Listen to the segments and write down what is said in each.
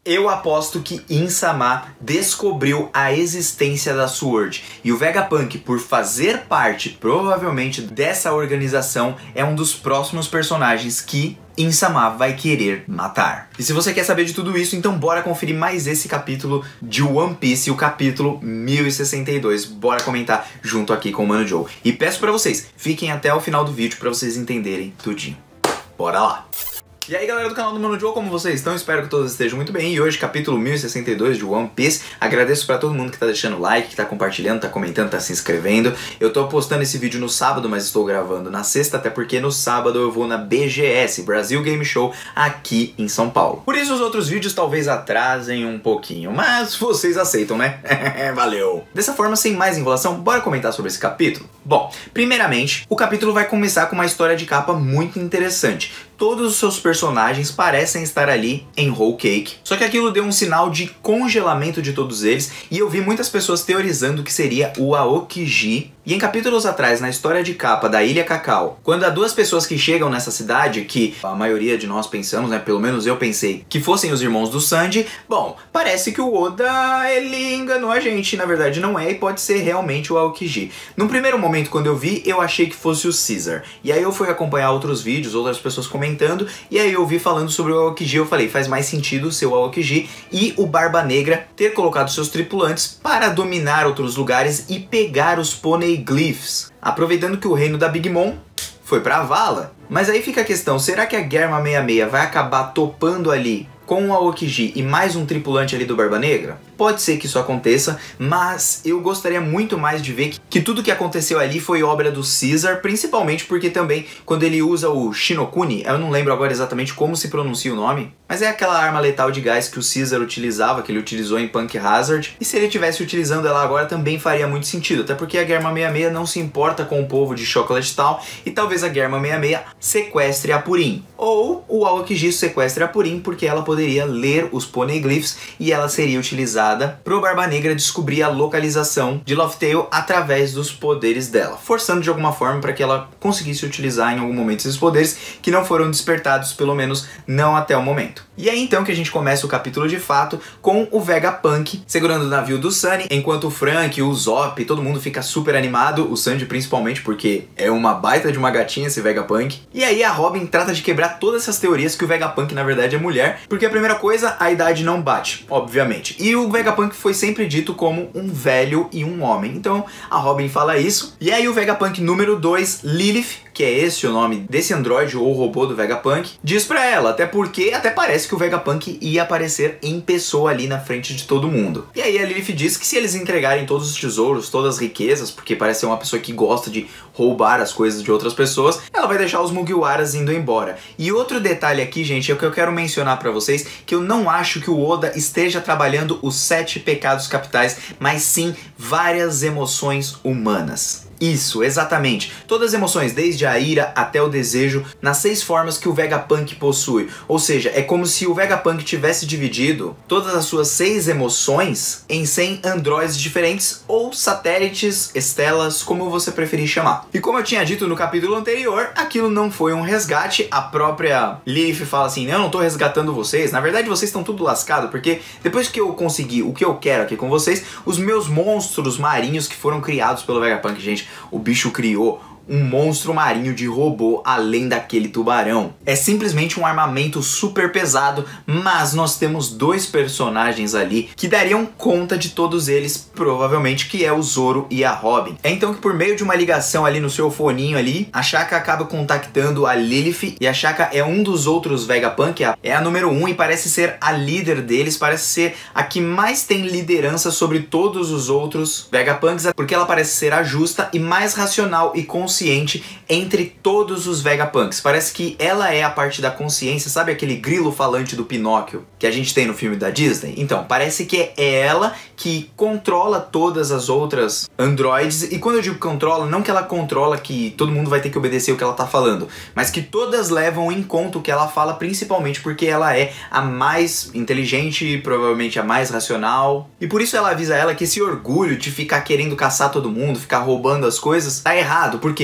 Eu aposto que Insama descobriu a existência da SWORD. E o Vegapunk, por fazer parte, provavelmente, dessa organização, é um dos próximos personagens que Insama vai querer matar. E se você quer saber de tudo isso, então bora conferir mais esse capítulo de One Piece, o capítulo 1062. Bora comentar junto aqui com o Mano Joe. E peço pra vocês, fiquem até o final do vídeo pra vocês entenderem tudinho. Bora lá! E aí galera do canal do Mano Joe, como vocês estão? Espero que todos estejam muito bem. E hoje, capítulo 1062 de One Piece. Agradeço pra todo mundo que tá deixando like, que tá compartilhando, tá comentando, tá se inscrevendo. Eu tô postando esse vídeo no sábado, mas estou gravando na sexta, até porque no sábado eu vou na BGS, Brasil Game Show, aqui em São Paulo. Por isso os outros vídeos talvez atrasem um pouquinho, mas vocês aceitam, né? Valeu! Dessa forma, sem mais enrolação, bora comentar sobre esse capítulo? Bom, primeiramente, o capítulo vai começar com uma história de capa muito interessante. Todos os seus personagens parecem estar ali em Whole Cake, só que aquilo deu um sinal de congelamento de todos eles, e eu vi muitas pessoas teorizando que seria o Aokiji. E em capítulos atrás, na história de capa da Ilha Cacau, quando há duas pessoas que chegam nessa cidade, que a maioria de nós pensamos, né, pelo menos eu pensei, que fossem os irmãos do Sanji, bom, parece que o Oda, ele enganou a gente, na verdade não é, e pode ser realmente o Aokiji. Num primeiro momento, quando eu vi, eu achei que fosse o Caesar, e aí eu fui acompanhar outros vídeos, outras pessoas comentando, e aí eu vi falando sobre o Aokiji, eu falei, faz mais sentido ser o Aokiji e o Barba Negra ter colocado seus tripulantes para dominar outros lugares e pegar os Poneglyphs, aproveitando que o reino da Big Mom foi pra vala. Mas aí fica a questão, será que a Germa 66 vai acabar topando ali com o Aokiji e mais um tripulante ali do Barba Negra? Pode ser que isso aconteça, mas eu gostaria muito mais de ver que tudo que aconteceu ali foi obra do Caesar, principalmente porque também quando ele usa o Shinokuni, eu não lembro agora exatamente como se pronuncia o nome, mas é aquela arma letal de gás que o Caesar utilizava, que ele utilizou em Punk Hazard, e se ele estivesse utilizando ela agora também faria muito sentido, até porque a Germa 66 não se importa com o povo de Chocolate Town, e talvez a Germa 66 sequestre a Purim, ou o Aokiji sequestre a Purim porque ela poderia ler os Poneglyphs e ela seria utilizada pro Barba Negra descobrir a localização de Laugh Tale através dos poderes dela, forçando de alguma forma para que ela conseguisse utilizar em algum momento esses poderes que não foram despertados, pelo menos não até o momento. E é então que a gente começa o capítulo de fato com o Vegapunk segurando o navio do Sunny, enquanto o Frank, o Zop, todo mundo fica super animado, o Sanji principalmente porque é uma baita de uma gatinha esse Vegapunk. E aí a Robin trata de quebrar todas essas teorias que o Vegapunk na verdade é mulher, porque a primeira coisa, a idade não bate, obviamente. E o Vegapunk foi sempre dito como um velho e um homem, então a Robin fala isso. E aí o Vegapunk número 2, Lilith, que é esse o nome desse androide ou robô do Vegapunk, diz pra ela, até porque até parece que o Vegapunk ia aparecer em pessoa ali na frente de todo mundo. E aí a Lilith diz que se eles entregarem todos os tesouros, todas as riquezas, porque parece ser uma pessoa que gosta de roubar as coisas de outras pessoas, ela vai deixar os Mugiwaras indo embora. E outro detalhe aqui, gente, é o que eu quero mencionar pra vocês, que eu não acho que o Oda esteja trabalhando os 7 pecados capitais, mas sim várias emoções humanas. Isso, exatamente. Todas as emoções, desde a ira até o desejo, nas 6 formas que o Vegapunk possui. Ou seja, é como se o Vegapunk tivesse dividido todas as suas 6 emoções em 100 androides diferentes, ou satélites, estelas, como você preferir chamar. E como eu tinha dito no capítulo anterior, aquilo não foi um resgate. A própria Lilith fala assim, eu não tô resgatando vocês, na verdade vocês estão tudo lascado, porque depois que eu consegui o que eu quero aqui com vocês, os meus monstros marinhos que foram criados pelo Vegapunk, gente, o bicho criou um monstro marinho de robô além daquele tubarão. É simplesmente um armamento super pesado, mas nós temos 2 personagens ali que dariam conta de todos eles, provavelmente, que é o Zoro e a Robin. É então que por meio de uma ligação ali no seu foninho ali, a Shaka acaba contactando a Lilith, e a Shaka é um dos outros Vegapunk, é a número 1 e parece ser a líder deles, parece ser a que mais tem liderança sobre todos os outros Vegapunks, porque ela parece ser a justa e mais racional e consciente entre todos os Vegapunks. Parece que ela é a parte da consciência, sabe aquele grilo falante do Pinóquio que a gente tem no filme da Disney? Então, parece que é ela que controla todas as outras androides, e quando eu digo controla, não que ela controla que todo mundo vai ter que obedecer o que ela tá falando, mas que todas levam em conta o que ela fala, principalmente porque ela é a mais inteligente, provavelmente a mais racional, e por isso ela avisa ela que esse orgulho de ficar querendo caçar todo mundo, ficar roubando as coisas, tá errado. Por quê?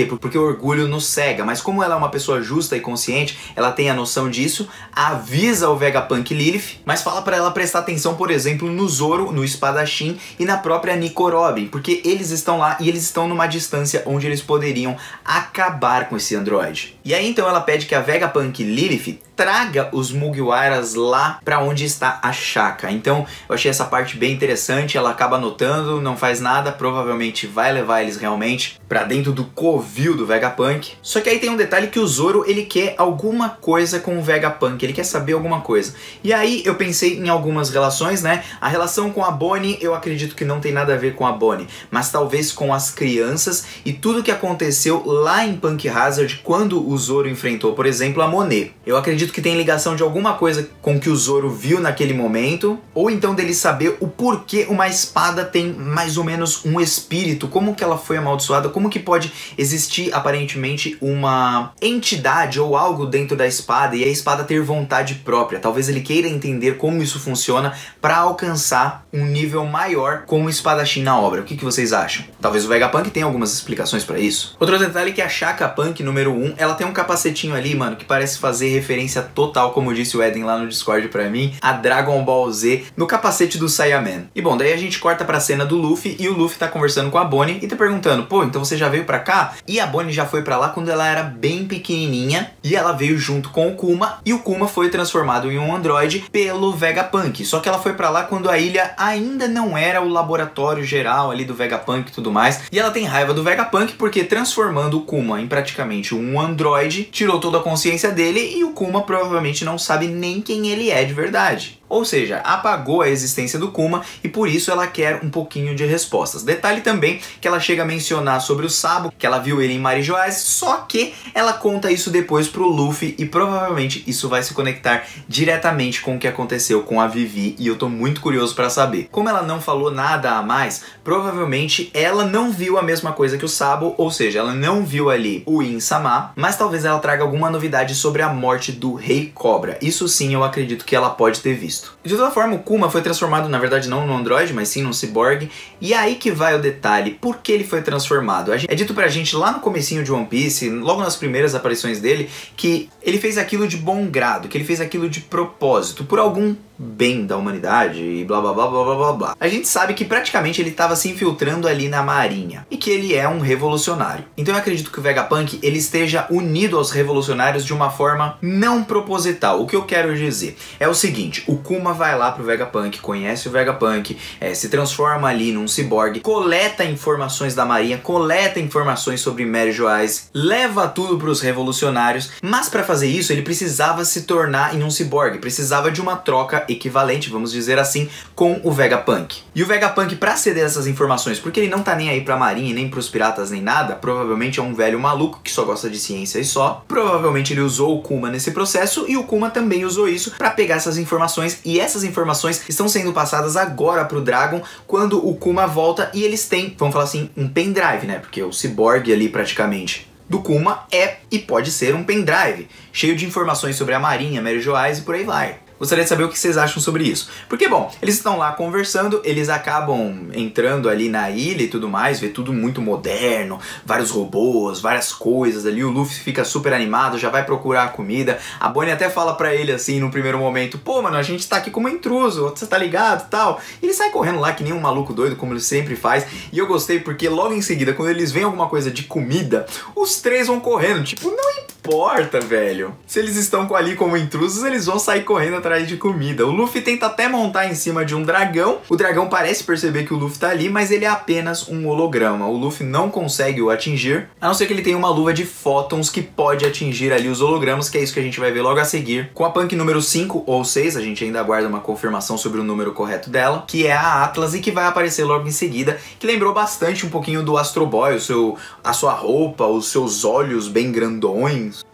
quê? Porque o orgulho nos cega, mas como ela é uma pessoa justa e consciente, ela tem a noção disso, avisa o Vegapunk Lilith, mas fala pra ela prestar atenção, por exemplo, no Zoro, no espadachim e na própria Nico Robin, porque eles estão lá e eles estão numa distância onde eles poderiam acabar com esse androide. E aí então ela pede que a Vegapunk Lilith traga os Mugiwaras lá pra onde está a Shaka. Então eu achei essa parte bem interessante, ela acaba anotando, não faz nada, provavelmente vai levar eles realmente pra dentro do covil do Vegapunk. Só que aí tem um detalhe que o Zoro, ele quer alguma coisa com o Vegapunk, ele quer saber alguma coisa. E aí eu pensei em algumas relações, né? A relação com a Bonnie, eu acredito que não tem nada a ver com a Bonnie, mas talvez com as crianças e tudo que aconteceu lá em Punk Hazard quando o Zoro enfrentou, por exemplo, a Monet. Eu acredito que tem ligação de alguma coisa com que o Zoro viu naquele momento, ou então dele saber o porquê uma espada tem mais ou menos um espírito, como que ela foi amaldiçoada, como que pode existir aparentemente uma entidade ou algo dentro da espada e a espada ter vontade própria. Talvez ele queira entender como isso funciona para alcançar um nível maior com o espadachim na obra. O que vocês acham? Talvez o Vegapunk tenha algumas explicações para isso. Outro detalhe é que a Shaka Punk número 1, ela tem um capacetinho ali, mano, que parece fazer referência total, como disse o Eden lá no Discord pra mim, a Dragon Ball Z no capacete do Saiyaman. E bom, daí a gente corta pra cena do Luffy e o Luffy tá conversando com a Bonnie e tá perguntando, pô, então você já veio pra cá? E a Bonnie já foi pra lá quando ela era bem pequenininha e ela veio junto com o Kuma e o Kuma foi transformado em um androide pelo Vegapunk. Só que ela foi pra lá quando a ilha ainda não era o laboratório geral ali do Vegapunk e tudo mais. E ela tem raiva do Vegapunk porque transformando o Kuma em praticamente um androide, tirou toda a consciência dele e o Kuma provavelmente não sabe nem quem ele é de verdade. Ou seja, apagou a existência do Kuma e por isso ela quer um pouquinho de respostas. Detalhe também que ela chega a mencionar sobre o Sabo, que ela viu ele em Marijoaz, só que ela conta isso depois pro Luffy e provavelmente isso vai se conectar diretamente com o que aconteceu com a Vivi e eu tô muito curioso pra saber. Como ela não falou nada a mais, provavelmente ela não viu a mesma coisa que o Sabo, ou seja, ela não viu ali o In-sama, mas talvez ela traga alguma novidade sobre a morte do Rei Cobra. Isso sim eu acredito que ela pode ter visto. De toda forma, o Kuma foi transformado, na verdade, não num androide, mas sim num ciborgue. E aí que vai o detalhe, por que ele foi transformado? É dito pra gente lá no comecinho de One Piece, logo nas primeiras aparições dele, que ele fez aquilo de bom grado, que ele fez aquilo de propósito, por algum bem da humanidade e blá blá blá blá blá blá blá. A gente sabe que praticamente ele estava se infiltrando ali na marinha e que ele é um revolucionário. Então eu acredito que o Vegapunk ele esteja unido aos revolucionários de uma forma não proposital. O que eu quero dizer é o seguinte, o Kuma vai lá pro Vegapunk, conhece o Vegapunk, se transforma ali num ciborgue, coleta informações da marinha, coleta informações sobre Marijoaz, leva tudo pros revolucionários, mas para fazer isso ele precisava se tornar em um ciborgue, precisava de uma troca equivalente, vamos dizer assim, com o Vegapunk. E o Vegapunk, pra ceder essas informações, porque ele não tá nem aí pra marinha, nem pros piratas, nem nada, provavelmente é um velho maluco que só gosta de ciência e só, provavelmente ele usou o Kuma nesse processo e o Kuma também usou isso pra pegar essas informações e essas informações estão sendo passadas agora pro Dragon quando o Kuma volta e eles têm, vamos falar assim, um pendrive, né, porque o ciborgue ali praticamente do Kuma é e pode ser um pendrive, cheio de informações sobre a marinha, Marijoaz e por aí vai. Gostaria de saber o que vocês acham sobre isso. Porque, bom, eles estão lá conversando, eles acabam entrando ali na ilha e tudo mais, vê tudo muito moderno, vários robôs, várias coisas ali, o Luffy fica super animado, já vai procurar a comida, a Bonnie até fala pra ele assim, no primeiro momento, pô, mano, a gente tá aqui como intruso, você tá ligado, tal. E ele sai correndo lá que nem um maluco doido, como ele sempre faz, e eu gostei porque logo em seguida, quando eles veem alguma coisa de comida, os três vão correndo, tipo, não importa, velho. Se eles estão ali como intrusos, eles vão sair correndo atrás de comida. O Luffy tenta até montar em cima de um dragão. O dragão parece perceber que o Luffy tá ali, mas ele é apenas um holograma. O Luffy não consegue o atingir, a não ser que ele tenha uma luva de fótons que pode atingir ali os hologramas, que é isso que a gente vai ver logo a seguir. Com a Punk número 5 ou 6, a gente ainda aguarda uma confirmação sobre o número correto dela, que é a Atlas e que vai aparecer logo em seguida, que lembrou bastante um pouquinho do Astro Boy, a sua roupa, os seus olhos bem grandões.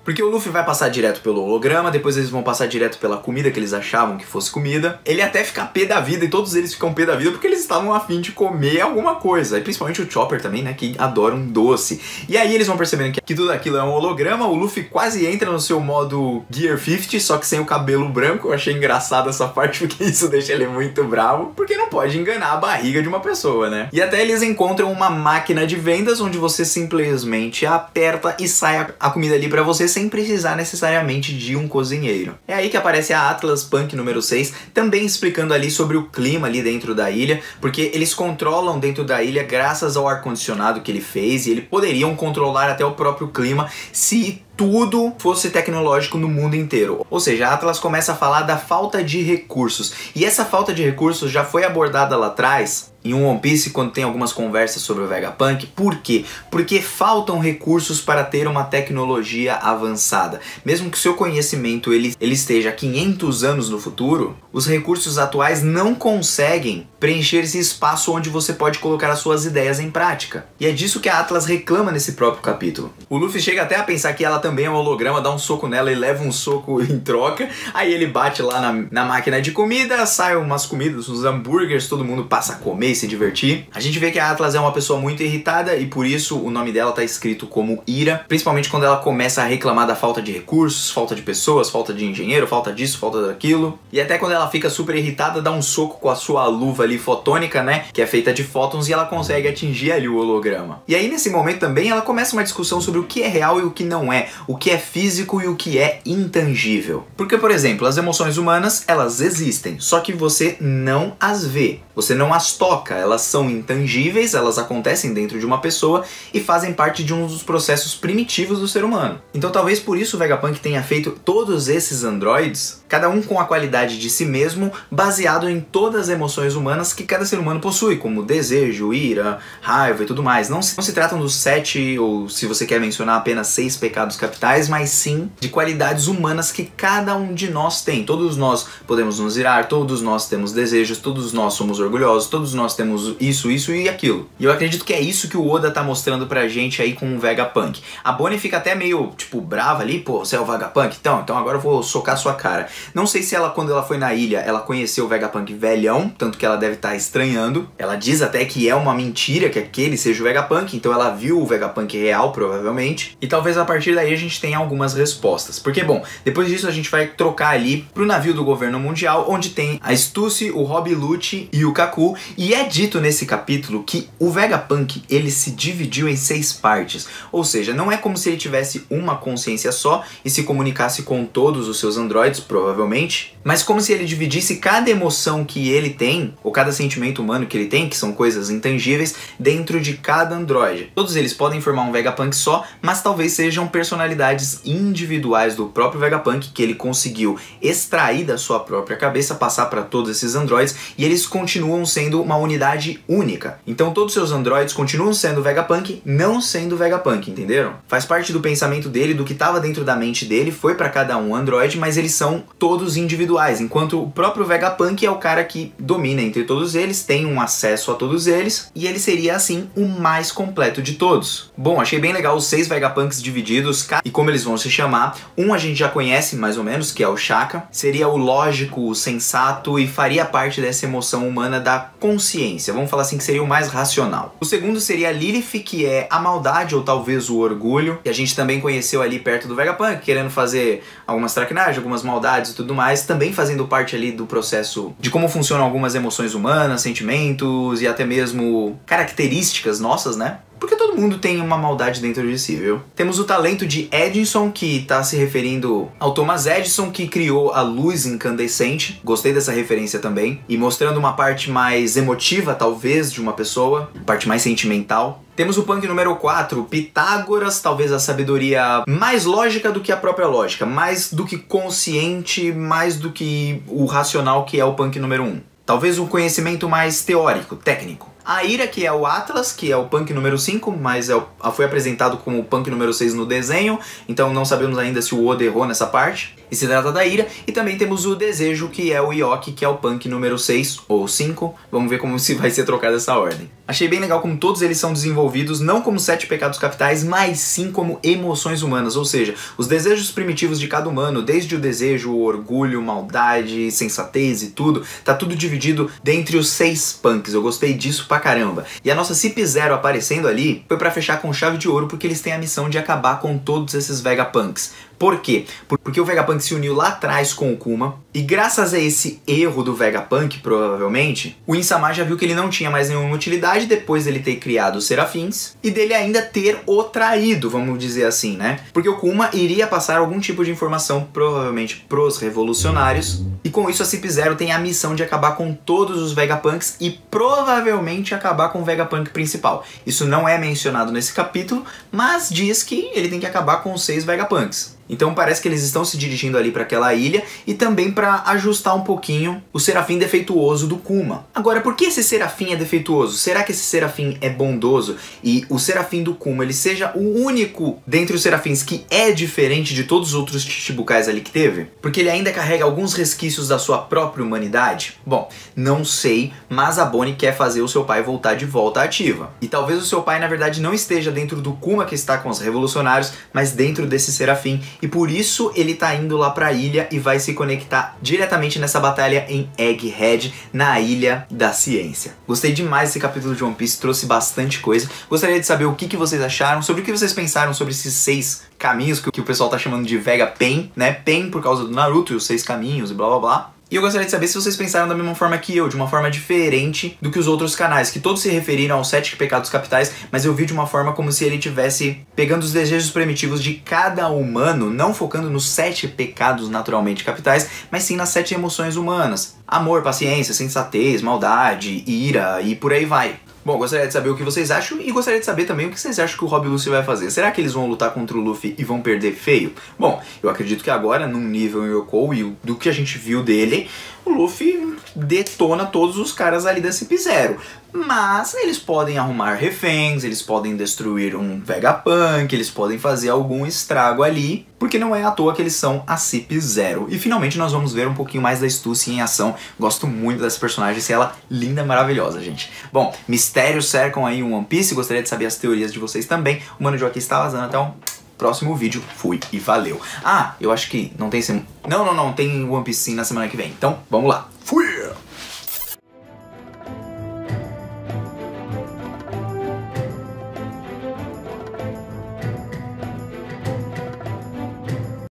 Porque o Luffy vai passar direto pelo holograma, depois eles vão passar direto pela comida que eles achavam que fosse comida. Ele até fica pé da vida, e todos eles ficam pé da vida porque eles estavam a fim de comer alguma coisa. E principalmente o Chopper também, né, que adora um doce. E aí eles vão percebendo que tudo aquilo é um holograma. O Luffy quase entra no seu modo Gear 50, só que sem o cabelo branco. Eu achei engraçado essa parte porque isso deixa ele muito bravo, porque não pode enganar a barriga de uma pessoa, né? E até eles encontram uma máquina de vendas onde você simplesmente aperta e sai a comida ali pra você sem precisar necessariamente de um cozinheiro. É aí que aparece a Atlas Punk número 6, também explicando ali sobre o clima ali dentro da ilha, porque eles controlam dentro da ilha graças ao ar-condicionado que ele fez, e eles poderiam controlar até o próprio clima se tudo fosse tecnológico no mundo inteiro. Ou seja, a Atlas começa a falar da falta de recursos. E essa falta de recursos já foi abordada lá atrás, em One Piece, quando tem algumas conversas sobre o Vegapunk. Por quê? Porque faltam recursos para ter uma tecnologia avançada. Mesmo que o seu conhecimento ele esteja 500 anos no futuro, os recursos atuais não conseguem preencher esse espaço onde você pode colocar as suas ideias em prática. E é disso que a Atlas reclama nesse próprio capítulo. O Luffy chega até a pensar que ela também é um holograma, dá um soco nela e leva um soco em troca. Aí ele bate lá na máquina de comida, sai umas comidas, uns hambúrgueres, todo mundo passa a comer e se divertir. A gente vê que a Atlas é uma pessoa muito irritada e por isso o nome dela tá escrito como Ira, principalmente quando ela começa a reclamar da falta de recursos, falta de pessoas, falta de engenheiro, falta disso, falta daquilo. E até quando ela fica super irritada, dá um soco com a sua luva ali fotônica, né, que é feita de fótons, e ela consegue atingir ali o holograma. E aí nesse momento também ela começa uma discussão sobre o que é real e o que não é, o que é físico e o que é intangível. Porque, por exemplo, as emoções humanas, elas existem, só que você não as vê, você não as toca, elas são intangíveis, elas acontecem dentro de uma pessoa e fazem parte de um dos processos primitivos do ser humano. Então talvez por isso o Vegapunk tenha feito todos esses androides, cada um com a qualidade de si mesmo, baseado em todas as emoções humanas que cada ser humano possui, como desejo, ira, raiva e tudo mais. Não se tratam dos 7, ou se você quer mencionar apenas 6 pecados capitais, mas sim de qualidades humanas que cada um de nós tem. Todos nós podemos nos irar, todos nós temos desejos, todos nós somos orgulhosos, todos nós temos isso e aquilo. E eu acredito que é isso que o Oda tá mostrando pra gente aí com o Vegapunk. A Bonnie fica até meio, tipo, brava ali, pô, você é o Vegapunk? Então agora eu vou socar sua cara. Não sei se ela, quando ela foi na ilha, ela conheceu o Vegapunk velhão, tanto que ela deve estar estranhando. Ela diz até que é uma mentira que aquele seja o Vegapunk, então ela viu o Vegapunk real, provavelmente. E talvez a partir daí a gente tenha algumas respostas. Porque, bom, depois disso a gente vai trocar ali pro navio do governo mundial, onde tem a Stussy, o Rob Lucci e o Kaku. E é dito nesse capítulo que o Vegapunk, ele se dividiu em 6 partes. Ou seja, não é como se ele tivesse uma consciência só e se comunicasse com todos os seus androides, provavelmente, mas como se ele dividisse cada emoção que ele tem, ou cada sentimento humano que ele tem, que são coisas intangíveis, dentro de cada androide. Todos eles podem formar um Vegapunk só, mas talvez sejam personalidades individuais do próprio Vegapunk que ele conseguiu extrair da sua própria cabeça, passar para todos esses androides, e eles continuam sendo uma unidade única. Então todos os seus androides continuam sendo Vegapunk, não sendo Vegapunk, entenderam? Faz parte do pensamento dele, do que estava dentro da mente dele, foi para cada um androide, mas eles são todos individuais, enquanto o próprio Vegapunk é o cara que domina entre todos eles, tem um acesso a todos eles, e ele seria assim o mais completo de todos. Bom, achei bem legal os 6 Vegapunks divididos, e como eles vão se chamar. Um a gente já conhece mais ou menos, que é o Shaka, seria o lógico, o sensato e faria parte dessa emoção humana da consciência, vamos falar assim, que seria o mais racional. O segundo seria a Lilith, que é a maldade ou talvez o orgulho, que a gente também conheceu ali perto do Vegapunk, querendo fazer algumas traquinagens, algumas maldades e tudo mais, também fazendo parte ali do processo de como funcionam algumas emoções humanas, sentimentos e até mesmo características nossas, né? Porque todo mundo tem uma maldade dentro de si, viu? Temos o talento de Edison, que tá se referindo ao Thomas Edison, que criou a luz incandescente. Gostei dessa referência também. E mostrando uma parte mais emotiva, talvez, de uma pessoa. Parte mais sentimental. Temos o Punk número 4, Pitágoras, talvez a sabedoria mais lógica do que a própria lógica. Mais do que consciente, mais do que o racional, que é o Punk número 1. Talvez um conhecimento mais teórico, técnico. A Ira, que é o Atlas, que é o Punk número 5, mas foi apresentado como o Punk número 6 no desenho, então não sabemos ainda se o Oda errou nessa parte. E se trata da Ira. E também temos o Desejo, que é o Yoki, que é o Punk número 6 ou 5. Vamos ver como se vai ser trocada essa ordem. Achei bem legal como todos eles são desenvolvidos não como 7 pecados capitais, mas sim como emoções humanas, ou seja, os desejos primitivos de cada humano, desde o desejo, o orgulho, maldade, sensatez e tudo, tá tudo dividido dentre os 6 punks. Eu gostei disso pra caramba. E a nossa CP0 aparecendo ali foi pra fechar com chave de ouro, porque eles têm a missão de acabar com todos esses Vegapunks. Por quê? Porque o Vegapunk se uniu lá atrás com o Kuma, e graças a esse erro do Vegapunk, provavelmente, o Insama já viu que ele não tinha mais nenhuma utilidade depois dele ter criado os Serafins, e dele ainda ter o traído, vamos dizer assim, né? Porque o Kuma iria passar algum tipo de informação, provavelmente pros revolucionários, e com isso a CP0 tem a missão de acabar com todos os Vegapunks e provavelmente acabar com o Vegapunk principal. Isso não é mencionado nesse capítulo, mas diz que ele tem que acabar com os 6 Vegapunks. Então parece que eles estão se dirigindo ali para aquela ilha e também para ajustar um pouquinho o Serafim defeituoso do Kuma. Agora, por que esse Serafim é defeituoso? Será que esse Serafim é bondoso e o Serafim do Kuma ele seja o único dentre os Serafins que é diferente de todos os outros Chichibukais ali que teve? Porque ele ainda carrega alguns resquícios da sua própria humanidade? Bom, não sei, mas a Bonnie quer fazer o seu pai voltar de volta à ativa. E talvez o seu pai na verdade não esteja dentro do Kuma que está com os revolucionários, mas dentro desse Serafim. E por isso ele tá indo lá pra ilha e vai se conectar diretamente nessa batalha em Egghead, na Ilha da Ciência. Gostei demais desse capítulo de One Piece, trouxe bastante coisa. Gostaria de saber o que vocês acharam, sobre o que vocês pensaram sobre esses 6 caminhos que o pessoal tá chamando de Vegapen, né? Pen por causa do Naruto e os 6 caminhos e blá blá blá. E eu gostaria de saber se vocês pensaram da mesma forma que eu, de uma forma diferente do que os outros canais, que todos se referiram aos 7 pecados capitais, mas eu vi de uma forma como se ele tivesse pegando os desejos primitivos de cada humano, não focando nos 7 pecados naturalmente capitais, mas sim nas 7 emoções humanas. Amor, paciência, sensatez, maldade, ira e por aí vai. Bom, gostaria de saber o que vocês acham e gostaria de saber também o que vocês acham que o Rob Luffy vai fazer. Será que eles vão lutar contra o Luffy e vão perder feio? Bom, eu acredito que agora, num nível Yonkou e do que a gente viu dele, o Luffy detona todos os caras ali da CP0. Mas eles podem arrumar reféns, eles podem destruir um Vegapunk, eles podem fazer algum estrago ali, porque não é à toa que eles são a CP0. E finalmente nós vamos ver um pouquinho mais da Stussy em ação. Gosto muito dessa personagem, se ela linda, maravilhosa, gente. Bom, mistérios cercam aí um One Piece, gostaria de saber as teorias de vocês também. O Mano Joaquim está vazando, então próximo vídeo, fui e valeu. Ah, eu acho que não tem... Não, tem One Piece sim na semana que vem, então vamos lá. Fui!